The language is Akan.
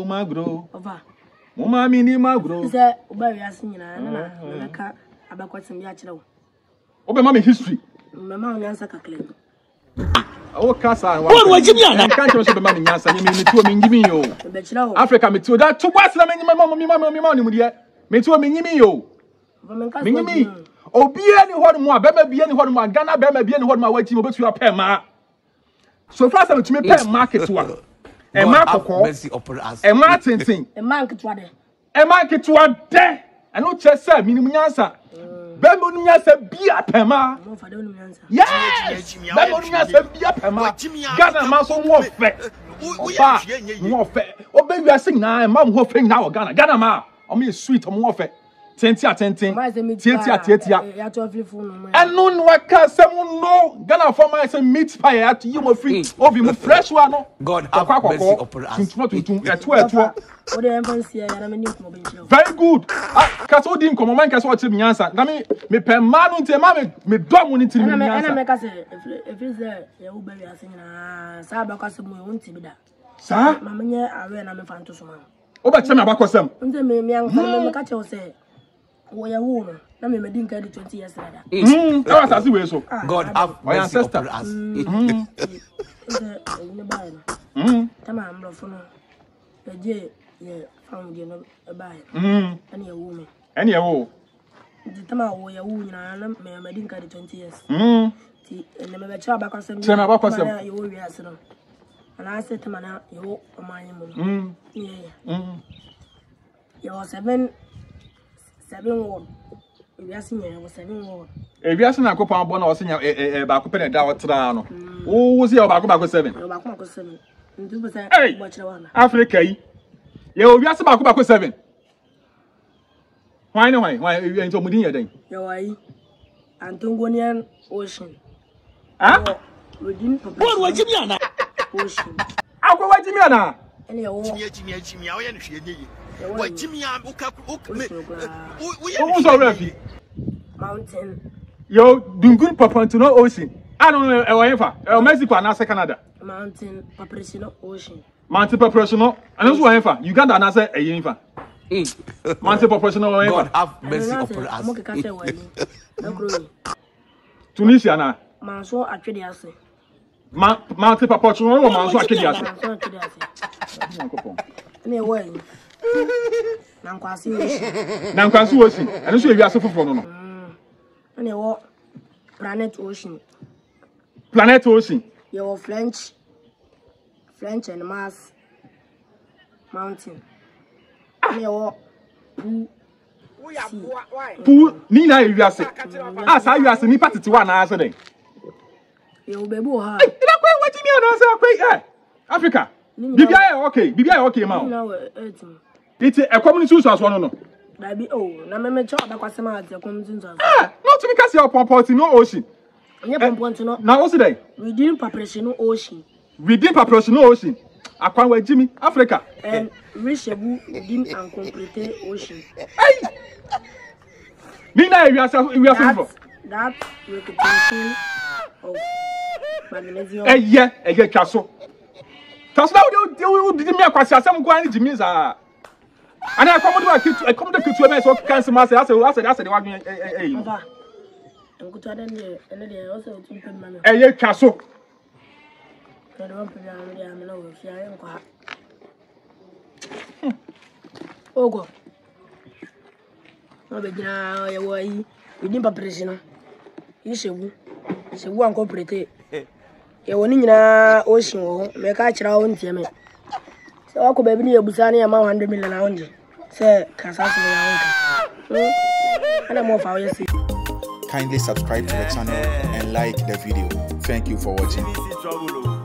magro. Mama mini magro. Is that oboy asking na ka abakwatsim ya kire wo. Obe mama history. Mama onyansa kakle. O kasa wa. What wagy anaa? Can't you be mama nyansa me tuo me ngimi yo. Be kire wo. Africa me tuo that to was na me mama ni mu de. Me tuo me ngimi yo. Me ngimi. Obi ani hodmo a bema bi ani hodmo a Ghana bema bi ani hodmo a wagy mo betu apɛ ma. So far some to me pay market one. A market a martin thing. A market one. A market one there. I know chess minimum answer. Bemon answer be a pema. Yes, Bemon answer be a pema. Ghana man so more fair. More fair. Oh, baby, I sing now. Mom, who thing now? Ghana ma. I mean, sweet or more fair. Tentia. And no waka someone no Ghana for my say meat pie at you mo free obi mo fresh one no God have mercy upon us. Very good. Cause odi nkomo man case what me answer na me pe ma no nti ma me do mo nti me answer na me ka say if is there ya u baby asin na sa ba ka se mo wonti bi da sa ma me awe na me fanto so ma oba che me abakosem nti me anfa me ka che o say wo ya wo no na me medin ka di 20 years later that was as we so God have mercy upon us tama amlo fono je ye found you no buy any woman any wo di tama wo ya wo nyina na me medin ka di 20 years ti na me be cha abakosem ye wo wi ase no ana ase tama na ye wo omanyi mu ye was 7 word. If you ask me, was 7 word. If you ask me, I go pound bonus in your back open a down trano. Oh, was your back 7? Back 7. 2% Africa. You ask back 7. Why no? Why you into Mudia then? Your Antonian Ocean. Ah? What was Jimmy? Ocean. I'll go with Jimmy. And your Jimmy. What Jimmy Mountain. Yo, doing good papa to no ocean. I don't know wherever. Mexico and Canada. Mountain Papresino Ocean. Mountain Papresino. And also wherever. Uganda and answer a infa. Mountain Papresino. God have mercy upon us. Tunisia na. Manso actually ase. Mountain Papresino or Manso actually ase. Anyway. Nankwasi Ocean. And so you are so for no. And you Planet Ocean. Planet Ocean. You French and Mars Mountain. And you Poo Nina you are sick. As how you are me party to one answer then. You be boo ha. What do you mean? Africa. Bibia okay ma. It's a community source as one no. Baby oh, na me chop da kwasema at the community source. Not to because your pump no ocean. Anya pump no. Na what's today? Within preparation ocean. Within preparation ocean. Akwan wa Jimmy Africa. And reachable within and complete ocean. Hey. Nina we are for. That reputation of magnesium. Yeah, castle. That's now you did me a question. Some going to Jimmy's. And I come to kitu me so cancel myself. I said the one I'm go to them and they also to pay money. Eh castle. I don't pay am no fear am ko. Ogo. No be na ye wo yi. We din preparation. Yi sewu an complete. Ye woni nyina ocean wo me ka kira wo ntie me. Se wa ko baby ni ebusa na ya ma 100 million na wonje. Se kasa so ya wonka. Ana mo fa wo say. Kindly subscribe to the channel and like the video. Thank you for watching.